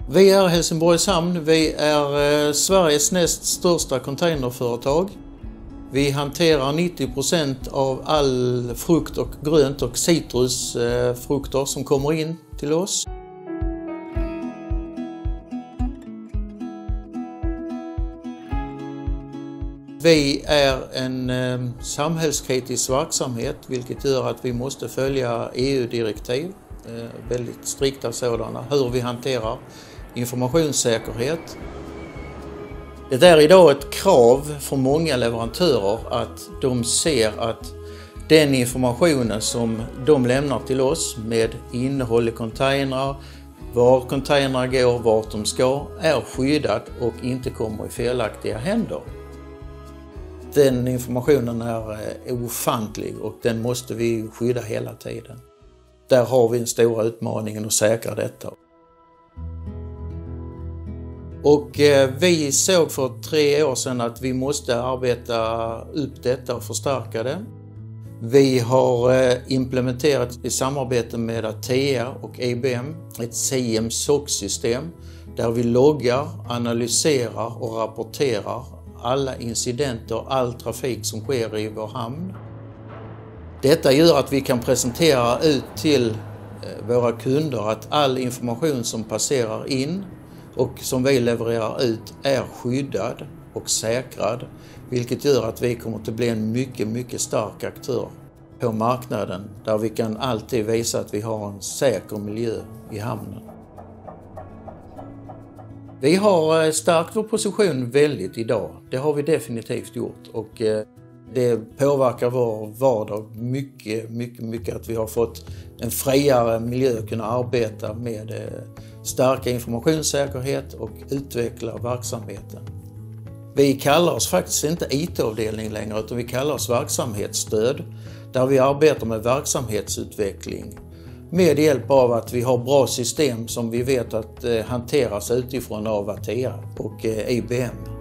Vi är Helsingborgs hamn. Vi är Sveriges näst största containerföretag. Vi hanterar 90% av all frukt och grönt och citrusfrukter som kommer in till oss. Vi är en samhällskritisk verksamhet, vilket gör att vi måste följa EU-direktiv, väldigt strikta sådana, hur vi hanterar informationssäkerhet. Det är idag ett krav för många leverantörer att de ser att den informationen som de lämnar till oss med innehåll i containrar, var containrar går, vart de ska, är skyddad och inte kommer i felaktiga händer. Den informationen är ofantlig och den måste vi skydda hela tiden. Där har vi en stor utmaning att säkra detta. Och vi såg för 3 år sedan att vi måste arbeta upp detta och förstärka det. Vi har implementerat i samarbete med Atea och IBM ett CM-SOC-system där vi loggar, analyserar och rapporterar alla incidenter och all trafik som sker i vår hamn. Detta gör att vi kan presentera ut till våra kunder att all information som passerar in och som vi levererar ut är skyddad och säkrad, vilket gör att vi kommer att bli en mycket stark aktör på marknaden där vi kan alltid visa att vi har en säker miljö i hamnen. Vi har stärkt vår position väldigt idag, det har vi definitivt gjort och det påverkar vår vardag mycket att vi har fått en friare miljö att kunna arbeta med stärka informationssäkerhet och utveckla verksamheten. Vi kallar oss faktiskt inte IT-avdelning längre utan vi kallar oss verksamhetsstöd där vi arbetar med verksamhetsutveckling med hjälp av att vi har bra system som vi vet att hanteras utifrån av Atea och IBM.